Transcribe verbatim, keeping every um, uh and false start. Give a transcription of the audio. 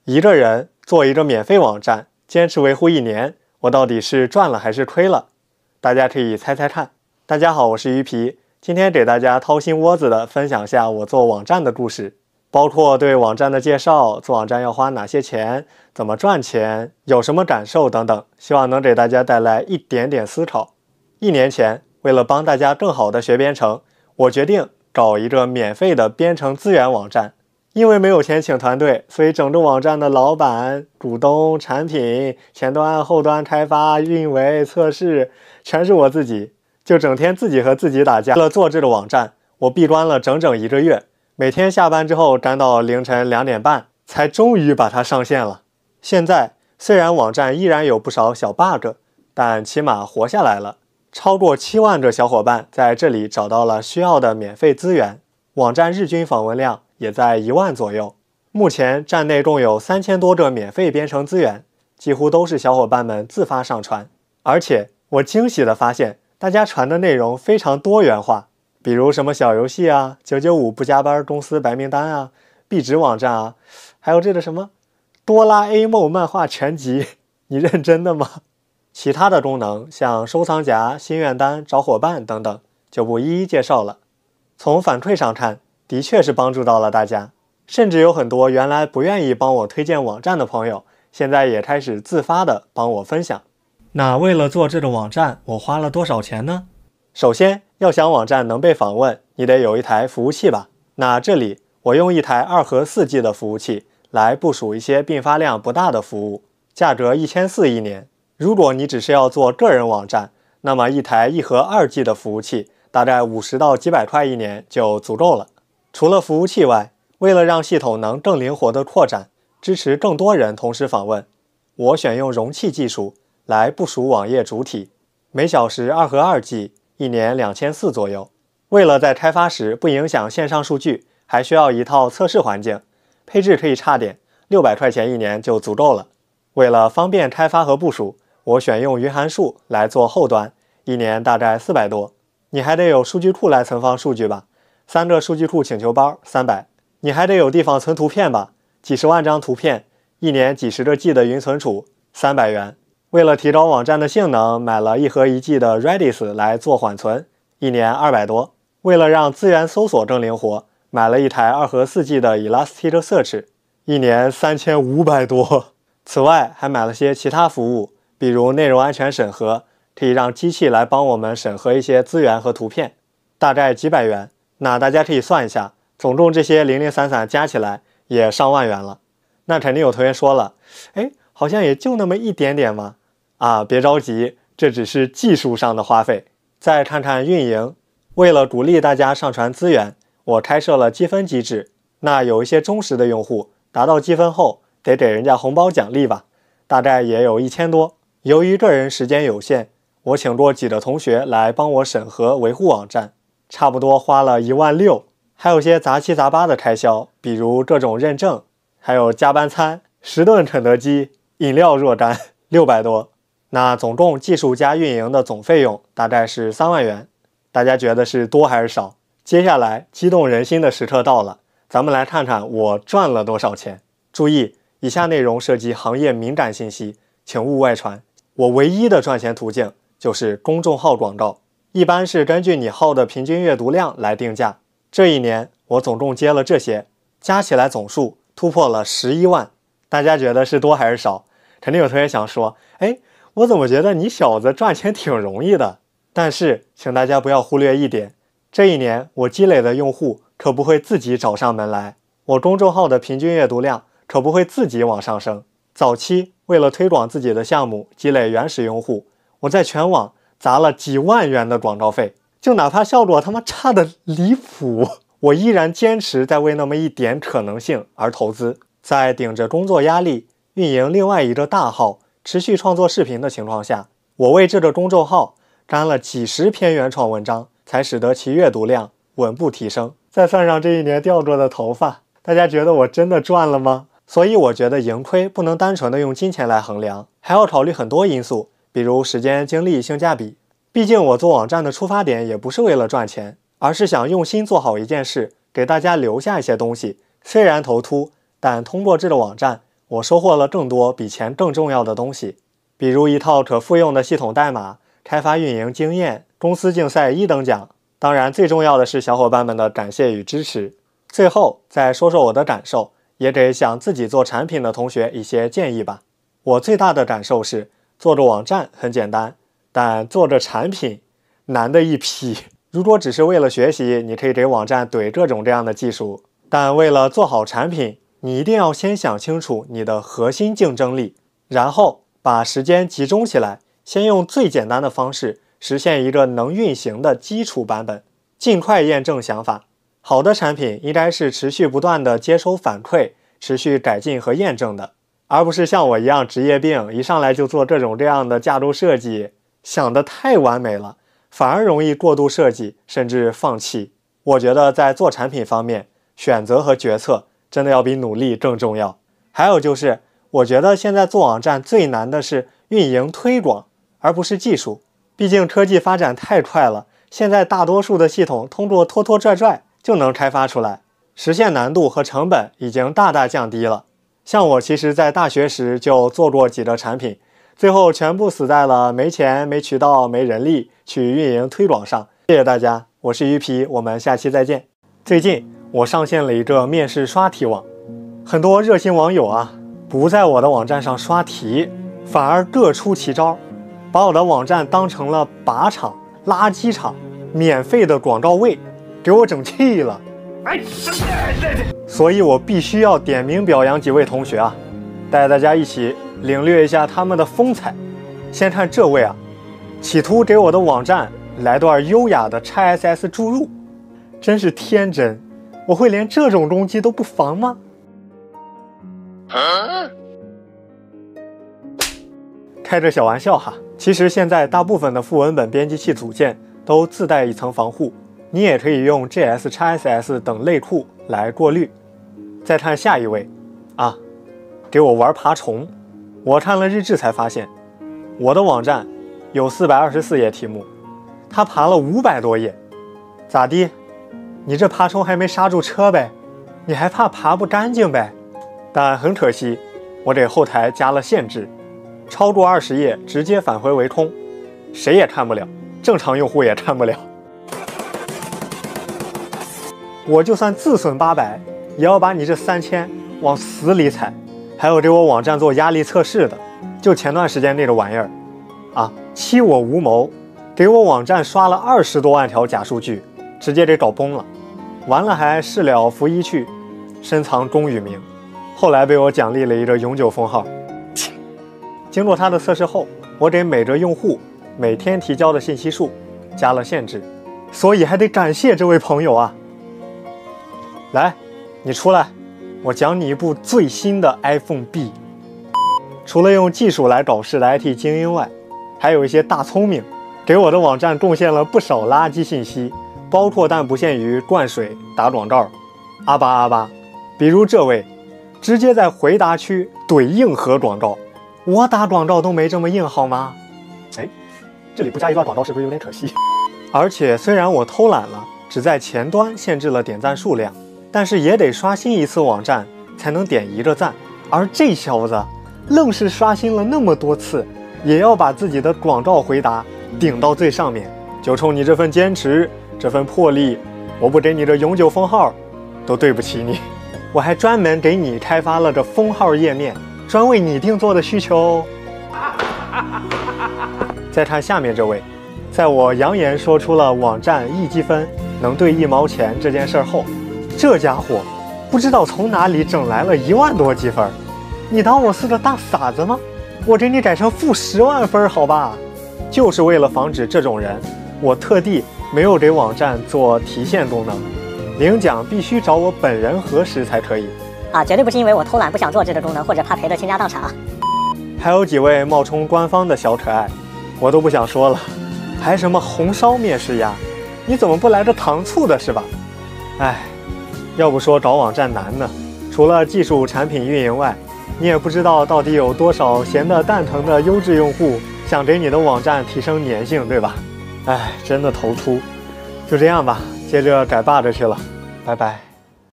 一个人做一个免费网站，坚持维护一年，我到底是赚了还是亏了？大家可以猜猜看。大家好，我是鱼皮，今天给大家掏心窝子的分享下我做网站的故事，包括对网站的介绍，做网站要花哪些钱，怎么赚钱，有什么感受等等，希望能给大家带来一点点思考。一年前，为了帮大家更好的学编程，我决定搞一个免费的编程资源网站。因为没有钱请团队，所以整个网站的老板、股东、产品、前端、后端开发、运维、测试，全是我自己，就整天自己和自己打架。为了做这个网站，我闭关了整整一个月，每天下班之后干到凌晨两点半，才终于把它上线了。现在虽然网站依然有不少小 bug， 但起码活下来了。超过七万个小伙伴在这里找到了需要的免费资源，网站日均访问量也在一万左右。目前站内共有三千多个免费编程资源，几乎都是小伙伴们自发上传。而且我惊喜地发现，大家传的内容非常多元化，比如什么小游戏啊、九九五不加班公司白名单啊、壁纸网站啊，还有这个什么哆啦 A 梦漫画全集，你认真的吗？其他的功能像收藏夹、心愿单、找伙伴等等，就不一一介绍了。从反馈上看，的确是帮助到了大家，甚至有很多原来不愿意帮我推荐网站的朋友，现在也开始自发的帮我分享。那为了做这个网站，我花了多少钱呢？首先，要想网站能被访问，你得有一台服务器吧。那这里我用一台二核四 G 的服务器来部署一些并发量不大的服务，价格一千四百一年。如果你只是要做个人网站，那么一台一核二 G 的服务器大概五十到几百块一年就足够了。除了服务器外，为了让系统能更灵活的扩展，支持更多人同时访问，我选用容器技术来部署网页主体，每小时二核二 G， 一年两千四百左右。为了在开发时不影响线上数据，还需要一套测试环境，配置可以差点，六百块钱一年就足够了。为了方便开发和部署，我选用云函数来做后端，一年大概四百多。你还得有数据库来存放数据吧，三个数据库请求包三百。你还得有地方存图片吧，几十万张图片，一年几十个 G 的云存储，三百元。为了提高网站的性能，买了一核一 G 的 Redis 来做缓存，一年二百多。为了让资源搜索更灵活，买了一台二核四 G 的 Elasticsearch， 一年三千五百多。此外还买了些其他服务，比如内容安全审核，可以让机器来帮我们审核一些资源和图片，大概几百元。那大家可以算一下，总共这些零零散散加起来也上万元了。那肯定有同学说了，哎，好像也就那么一点点嘛。啊，别着急，这只是技术上的花费。再看看运营，为了鼓励大家上传资源，我开设了积分机制。那有一些忠实的用户达到积分后，得给人家红包奖励吧，大概也有一千多。由于个人时间有限，我请过几个同学来帮我审核维护网站，差不多花了一万六。还有些杂七杂八的开销，比如各种认证，还有加班餐、十顿肯德基、饮料若干，六百多。那总共技术加运营的总费用大概是三万元。大家觉得是多还是少？接下来激动人心的时刻到了，咱们来看看我赚了多少钱。注意，以下内容涉及行业敏感信息，请勿外传。我唯一的赚钱途径就是公众号广告，一般是根据你号的平均阅读量来定价。这一年我总共接了这些，加起来总数突破了十一万。大家觉得是多还是少？肯定有同学想说，哎，我怎么觉得你小子赚钱挺容易的？但是请大家不要忽略一点，这一年我积累的用户可不会自己找上门来，我公众号的平均阅读量可不会自己往上升。早期为了推广自己的项目，积累原始用户，我在全网砸了几万元的广告费，就哪怕效果他妈差的离谱，我依然坚持在为那么一点可能性而投资。在顶着工作压力运营另外一个大号，持续创作视频的情况下，我为这个公众号干了几十篇原创文章，才使得其阅读量稳步提升。再算上这一年掉过的头发，大家觉得我真的赚了吗？所以我觉得盈亏不能单纯的用金钱来衡量，还要考虑很多因素，比如时间、精力、性价比。毕竟我做网站的出发点也不是为了赚钱，而是想用心做好一件事，给大家留下一些东西。虽然头秃，但通过这个网站， 我收获了更多比钱更重要的东西，比如一套可复用的系统代码、开发运营经验、公司竞赛一等奖。当然，最重要的是小伙伴们的感谢与支持。最后再说说我的感受，也给想自己做产品的同学一些建议吧。我最大的感受是，做个网站很简单，但做个产品难的一批。如果只是为了学习，你可以给网站怼各种各样的技术，但为了做好产品，你一定要先想清楚你的核心竞争力，然后把时间集中起来，先用最简单的方式实现一个能运行的基础版本，尽快验证想法。好的产品应该是持续不断的接收反馈，持续改进和验证的，而不是像我一样职业病，一上来就做各种各样的架构设计，想得太完美了，反而容易过度设计，甚至放弃。我觉得在做产品方面，选择和决策真的要比努力更重要。还有就是，我觉得现在做网站最难的是运营推广，而不是技术。毕竟科技发展太快了，现在大多数的系统通过拖拖拽拽就能开发出来，实现难度和成本已经大大降低了。像我其实在大学时就做过几个产品，最后全部死在了没钱、没渠道、没人力去运营推广上。谢谢大家，我是鱼皮，我们下期再见。最近我上线了一个面试刷题网，很多热心网友啊，不在我的网站上刷题，反而各出奇招，把我的网站当成了靶场、垃圾场、免费的广告位，给我整气了。所以我必须要点名表扬几位同学啊，带大家一起领略一下他们的风采。先看这位啊，企图给我的网站来段优雅的 X S S 注入，真是天真，我会连这种攻击都不防吗？啊、开着小玩笑哈，其实现在大部分的副文本编辑器组件都自带一层防护，你也可以用 J S、X S S 等类库来过滤。再看下一位啊，给我玩爬虫。我看了日志才发现，我的网站有四百二十四页题目，他爬了五百多页，咋地？你这爬虫还没刹住车呗？你还怕爬不干净呗？但很可惜，我给后台加了限制，超过二十页直接返回为空，谁也看不了，正常用户也看不了。我就算自损八百，也要把你这三千往死里踩。还有给我网站做压力测试的，就前段时间那个玩意儿啊，欺我无谋，给我网站刷了二十多万条假数据，直接给搞崩了。完了还事了拂衣去，深藏功与名。后来被我奖励了一个永久封号。经过他的测试后，我给每个用户每天提交的信息数加了限制，所以还得感谢这位朋友啊。来，你出来，我讲你一部最新的 iPhone B。除了用技术来搞事的 I T 精英外，还有一些大聪明，给我的网站贡献了不少垃圾信息，包括但不限于灌水、打广告、阿巴阿巴。比如这位，直接在回答区怼硬核广告，我打广告都没这么硬好吗？哎，这里不加一段广告是不是有点可惜？而且虽然我偷懒了，只在前端限制了点赞数量，但是也得刷新一次网站才能点一个赞，而这小子愣是刷新了那么多次，也要把自己的广告回答顶到最上面。就冲你这份坚持，这份魄力，我不给你这永久封号都对不起你。我还专门给你开发了个封号页面，专为你定做的需求。再看下面这位，在我扬言说出了网站一积分能兑一毛钱这件事后，这家伙不知道从哪里整来了一万多积分。你当我是个大傻子吗？我给你改成负十万分好吧？就是为了防止这种人，我特地没有给网站做提现功能，领奖必须找我本人核实才可以啊，绝对不是因为我偷懒不想做这个功能，或者怕赔得倾家荡产啊。 还有几位冒充官方的小可爱，我都不想说了，还什么红烧面试呀？你怎么不来个糖醋的是吧？哎，要不说搞网站难呢，除了技术产品运营外，你也不知道到底有多少闲得蛋疼的优质用户想给你的网站提升粘性，对吧？哎，真的头秃。就这样吧，接着改 bug 去了，拜拜。